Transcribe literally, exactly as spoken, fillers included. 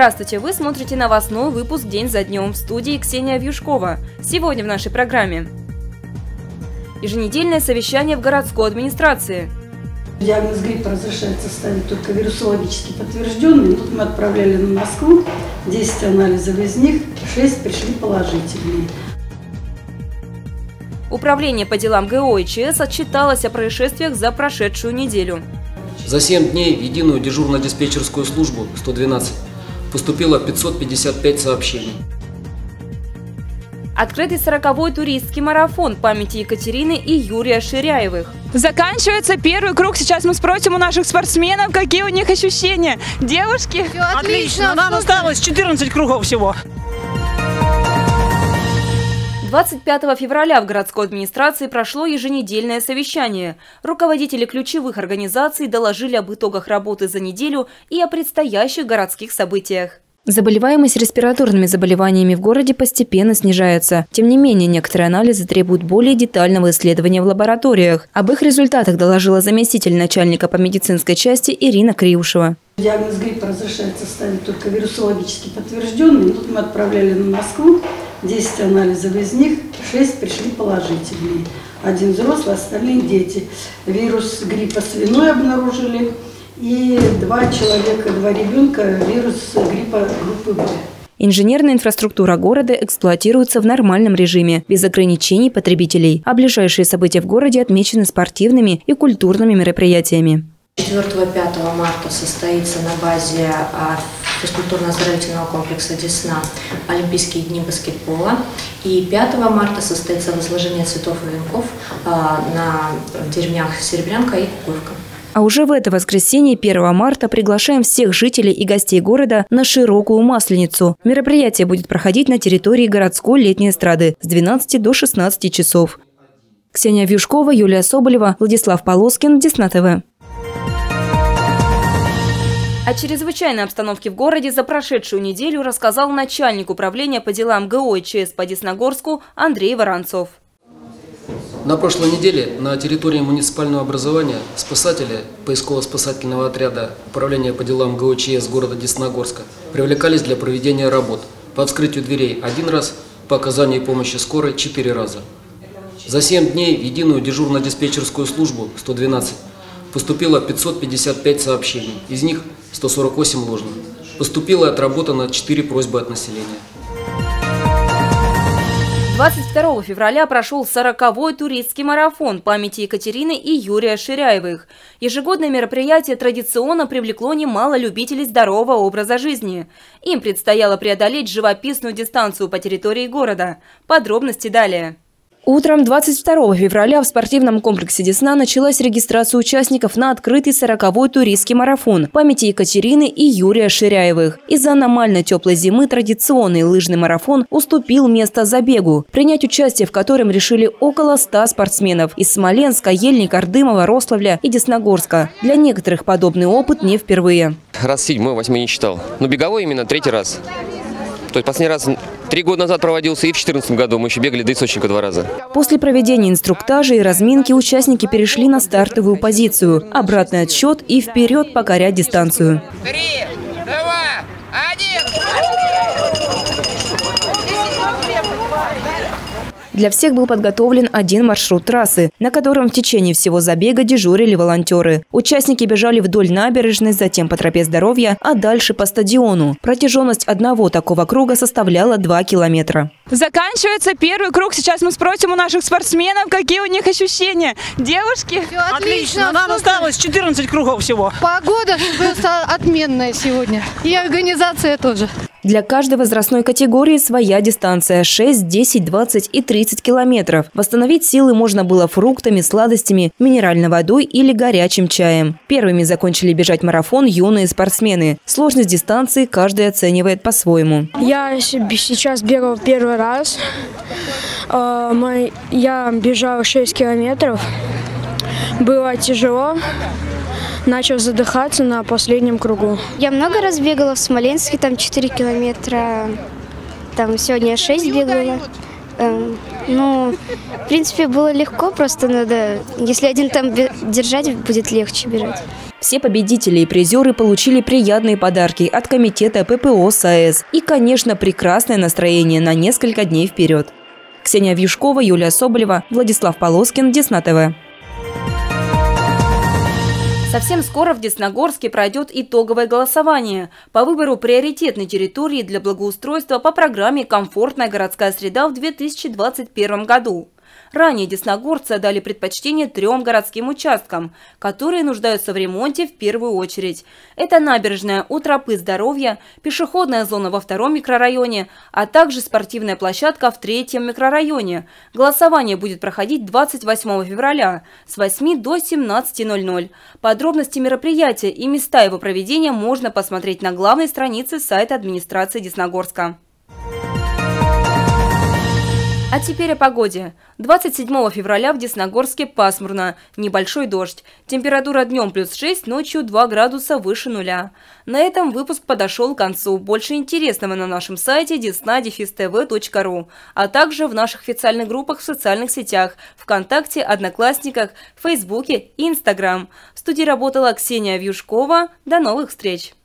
Здравствуйте! Вы смотрите новостной выпуск «День за днем» в студии Ксения Вьюшкова. Сегодня в нашей программе еженедельное совещание в городской администрации. Диагноз гриппа разрешается ставить только вирусологически подтвержденный. Тут мы отправляли на Москву десять анализов, из них шесть пришли положительные. Управление по делам ГО и ЧС отчиталось о происшествиях за прошедшую неделю. За семь дней в единую дежурно-диспетчерскую службу сто двенадцать поступило пятьсот пятьдесят пять сообщений. Открытый сороковой туристский марафон памяти Екатерины и Юрия Ширяевых. Заканчивается первый круг. Сейчас мы спросим у наших спортсменов, какие у них ощущения. Девушки? Все отлично. Нам осталось четырнадцать кругов всего. двадцать пятого февраля в городской администрации прошло еженедельное совещание. Руководители ключевых организаций доложили об итогах работы за неделю и о предстоящих городских событиях. Заболеваемость респираторными заболеваниями в городе постепенно снижается. Тем не менее, некоторые анализы требуют более детального исследования в лабораториях. Об их результатах доложила заместитель начальника по медицинской части Ирина Криушева. Диагноз гриппа разрешается ставить только вирусологически подтвержденный. Тут мы отправляли на Москву десять анализов, из них шесть пришли положительные. Один взрослый, остальные дети. Вирус гриппа свиной обнаружили. И два человека, два ребенка вирус гриппа группы Б. Инженерная инфраструктура города эксплуатируется в нормальном режиме, без ограничений потребителей. А ближайшие события в городе отмечены спортивными и культурными мероприятиями. четвёртого-пятого марта состоится на базе физкультурно-оздоровительного комплекса «Десна» Олимпийские дни баскетбола. И пятого марта состоится возложение цветов и венков на деревнях Серебрянка и Кукуевка. А уже в это воскресенье, первого марта, приглашаем всех жителей и гостей города на широкую Масленицу. Мероприятие будет проходить на территории городской летней эстрады с двенадцати до шестнадцати часов. Ксения Вьюшкова, Юлия Соболева, Владислав Полоскин, Десна ТВ. О чрезвычайной обстановке в городе за прошедшую неделю рассказал начальник управления по делам ГО и ЧС по Десногорску Андрей Воронцов. На прошлой неделе на территории муниципального образования спасатели поисково-спасательного отряда Управления по делам ГО и ЧС города Десногорска привлекались для проведения работ по вскрытию дверей один раз, по оказанию помощи скорой четыре раза. За семь дней в единую дежурно-диспетчерскую службу сто двенадцать поступило пятьсот пятьдесят пять сообщений, из них сто сорок восемь ложных. Поступило и отработано четыре просьбы от населения. двадцать второго февраля прошел сороковой туристский марафон памяти Екатерины и Юрия Ширяевых. Ежегодное мероприятие традиционно привлекло немало любителей здорового образа жизни. Им предстояло преодолеть живописную дистанцию по территории города. Подробности далее. Утром двадцать второго февраля в спортивном комплексе «Десна» началась регистрация участников на открытый сороковой туристский марафон памяти Екатерины и Юрия Ширяевых. Из-за аномально теплой зимы традиционный лыжный марафон уступил место забегу, принять участие в котором решили около ста спортсменов из Смоленска, Ельника, Ардымова, Рославля и Десногорска. Для некоторых подобный опыт не впервые. Раз седьмой, восьмой не читал. Но беговой именно третий раз. То есть последний раз три года назад проводился, и в две тысячи четырнадцатом году мы еще бегали до источника два раза. После проведения инструктажа и разминки участники перешли на стартовую позицию. Обратный отсчет и вперед покорять дистанцию. Три, два, один. Для всех был подготовлен один маршрут трассы, на котором в течение всего забега дежурили волонтеры. Участники бежали вдоль набережной, затем по тропе здоровья, а дальше по стадиону. Протяженность одного такого круга составляла два километра. Заканчивается первый круг. Сейчас мы спросим у наших спортсменов, какие у них ощущения. Девушки? Все отлично. Нам осталось четырнадцать кругов всего. Погода просто отменная сегодня. И организация тоже. Для каждой возрастной категории своя дистанция – шесть, десять, двадцать и тридцать километров. Восстановить силы можно было фруктами, сладостями, минеральной водой или горячим чаем. Первыми закончили бежать марафон юные спортсмены. Сложность дистанции каждый оценивает по-своему. Я сейчас бегал первый раз. Я бежал шесть километров. Было тяжело. Начал задыхаться на последнем кругу. Я много раз бегала в Смоленске, там четыре километра, там сегодня шесть бегала. Эм, ну, в принципе, было легко, просто надо, если один там держать, будет легче бежать. Все победители и призеры получили приятные подарки от комитета ППО САЭС и, конечно, прекрасное настроение на несколько дней вперед. Ксения Вьюшкова, Юлия Соболева, Владислав Полоскин, Десна ТВ. Совсем скоро в Десногорске пройдет итоговое голосование по выбору приоритетной территории для благоустройства по программе «Комфортная городская среда» в две тысячи двадцать первом году. Ранее десногорцы дали предпочтение трем городским участкам, которые нуждаются в ремонте в первую очередь. Это набережная у тропы здоровья, пешеходная зона во втором микрорайоне, а также спортивная площадка в третьем микрорайоне. Голосование будет проходить двадцать восьмого февраля с восьми до семнадцати ноль-ноль. Подробности мероприятия и места его проведения можно посмотреть на главной странице сайта администрации Десногорска. А теперь о погоде. двадцать седьмого февраля в Десногорске пасмурно, небольшой дождь. Температура днем плюс шесть, ночью два градуса выше нуля. На этом выпуск подошел к концу. Больше интересного на нашем сайте десна дефис тв точка ру, а также в наших официальных группах в социальных сетях ВКонтакте, Одноклассниках, Фейсбуке и Инстаграм. В студии работала Ксения Вьюшкова. До новых встреч!